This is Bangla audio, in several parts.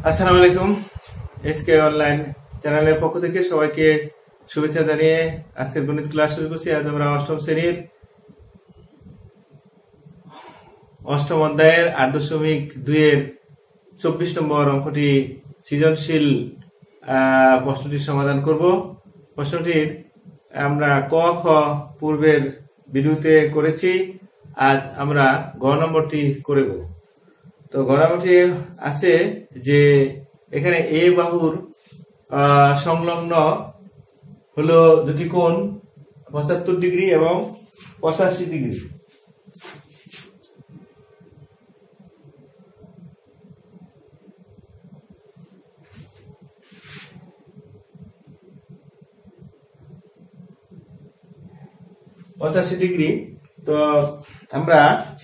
আসসালামু আলাইকুম। এসকে অনলাইন চ্যানেলের পক্ষ থেকে সবাইকে শুভেচ্ছা জানিয়ে আজকের গণিত ক্লাস শুরু করছি। আজ আমরা অষ্টম শ্রেণীর অষ্টম অধ্যায়ের 8.2 24 নম্বর অঙ্কটি সৃজনশীল প্রশ্নটির সমাধান করব। প্রশ্নটির আমরা ক খ পূর্বের ভিডিওতে করেছি। আজ আমরা গ নম্বরটি করব। তো গ নম্বরটি আছে যে এখানে এ বাহুর সংলগ্ন হলো দুটি কোণ 75 ডিগ্রি এবং 85 ডিগ্রি। তো আমরা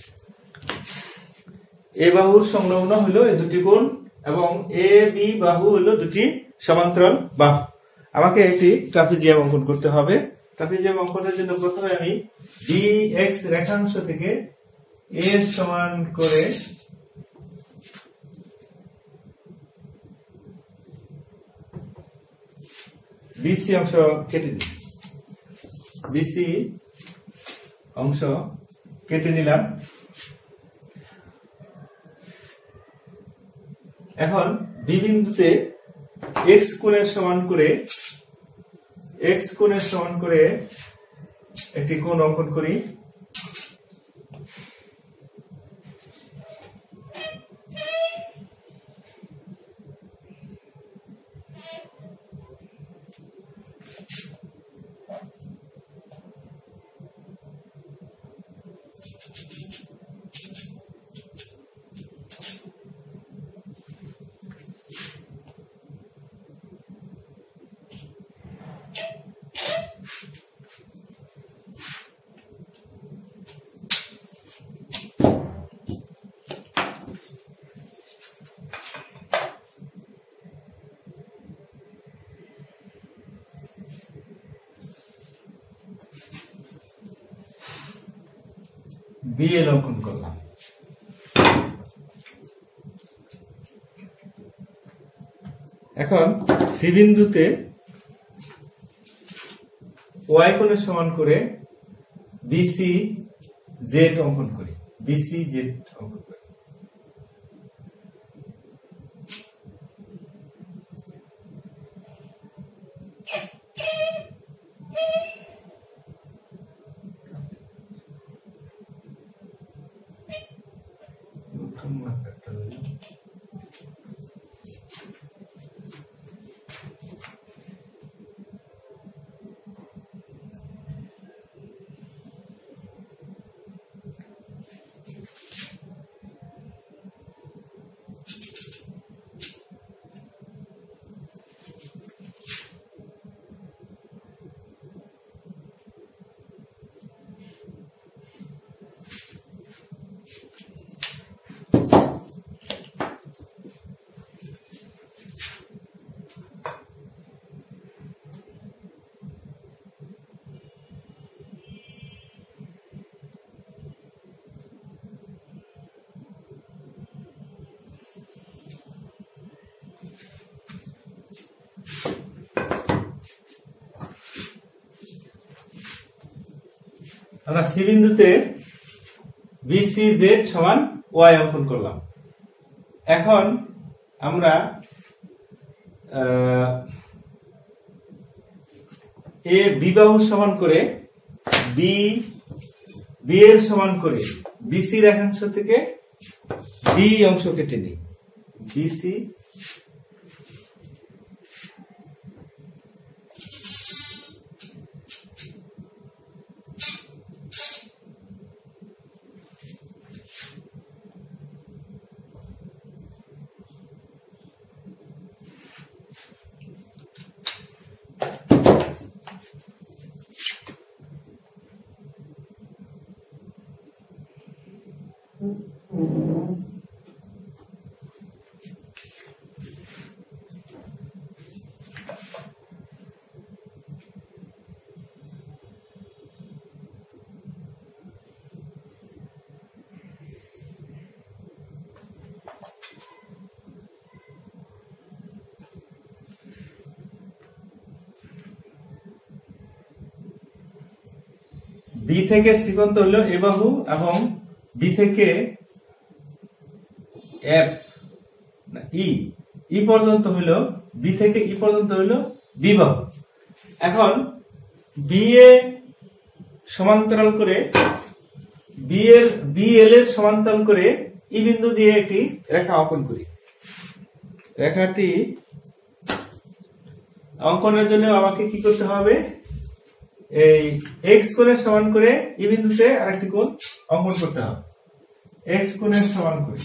এ বাহুর সংলগ্ন হলো এই দুটি কোণ এবং এ বি বাহু হলো দুটি সমান্তরাল বাহু। আমাকে একটি ট্রাপিজিয়াম অঙ্কন করতে হবে। ট্রাপিজিয়াম অঙ্কনের জন্য প্রথমে আমি বি এক্স রেখাংশ থেকে এ সমান করে বিসি অংশ কেটে দিই। বিসি অংশ কেটে নিলাম। এখন বি বিন্দুতে এক্স কোণের সমান করে একটি কোণ অঙ্কন করি। বিএল অঙ্কন করলাম। এখন সি বিন্দুতে ওয়াই কোণের সমান করে বিসি জেড অঙ্কন করি। বিসি জেড অঙ্কন করি। আমরা সি বিন্দুতে বিসি জেড সমান ওয়াই অঙ্কন করলাম। এখন আমরা এ বি বাহুর সমান করে বি এর সমান করে বিসি রেখাংশ থেকে ডি অংশ কেটে নিই। বিসি বি থেকে সি পর্যন্ত হলো এ বাহু এবং বি থেকে এফ ই পর্যন্ত হইল বি থেকে ই পর্যন্ত হইল বি বাহু। এখন বি এ সমান্তরাল করে বিএল এর সমান্তরাল করে ই বিন্দু দিয়ে একটি রেখা অঙ্কন করি। রেখাটি অঙ্কনের জন্য আমাকে কি করতে হবে, এই এক্স কোণের সমান করে ই বিন্দুতে আরেকটি কোণ অঙ্কন করতে হবে। এক্স কোণের সমান করে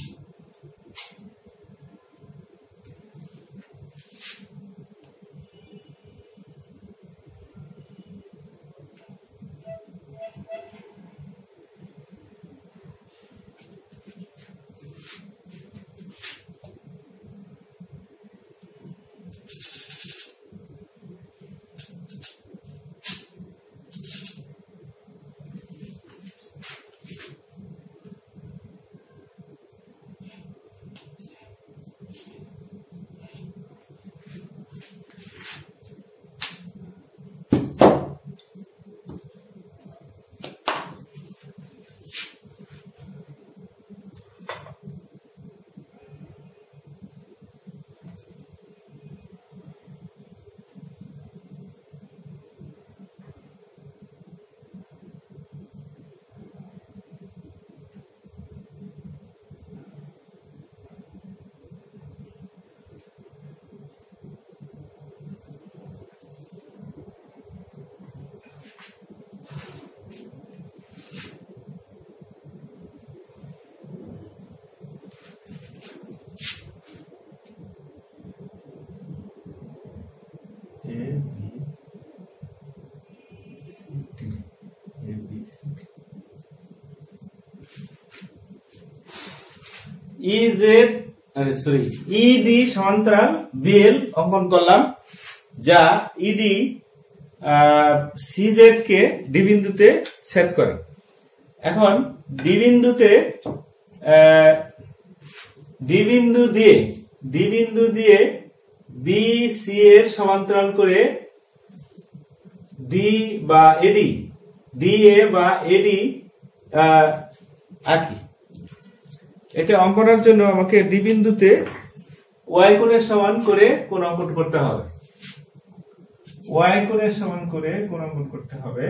ইডি সমান্তরাল বিএল অঙ্কন করলাম, যা ইডি সিজেড কে ডি বিন্দুতে ছেদ করে। এখন ডি বিন্দু দিয়ে বি সি এর সমান্তরাল করে ডি বা এডি ডিএ বা এডি আঁকি। এটা অঙ্কনের জন্য আমাকে ডি বিন্দুতে ওয়াই কোণের সমান করে কোণ অঙ্কন করতে হবে। ওয়াই কোণের সমান করে কোণ অঙ্কন করতে হবে।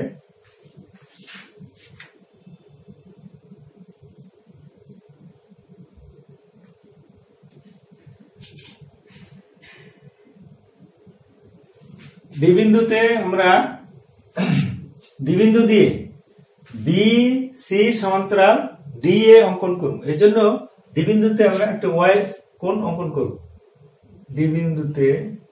ডি বিন্দু দিয়ে বি সি সমান্তরাল ডি এ অঙ্কন করব। এই জন্য ডি বিন্দুতে আমরা একটা ওয়াই কোণ অঙ্কন করব। ডি বিন্দুতে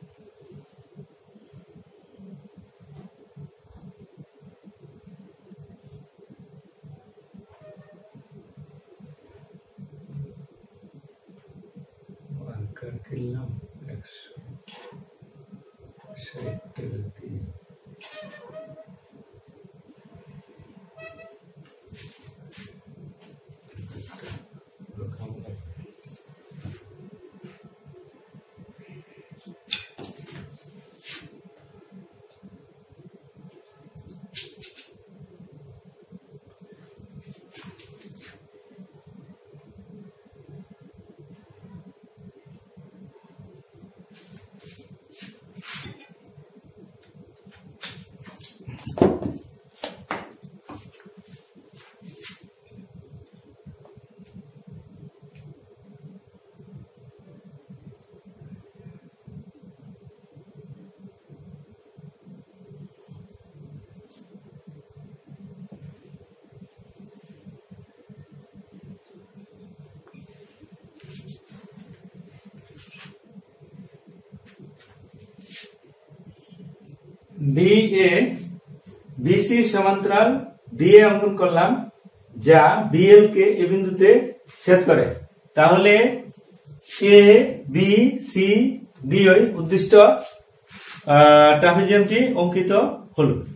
ডিএ বিসি সমান্তরাল ডিএ অঙ্কন করলাম, যা বিএল কে এ বিন্দুতে ছেদ করে। তাহলে এ বি সি ডি উদ্দিষ্ট ট্রাপিজিয়ামটি অঙ্কিত হলো।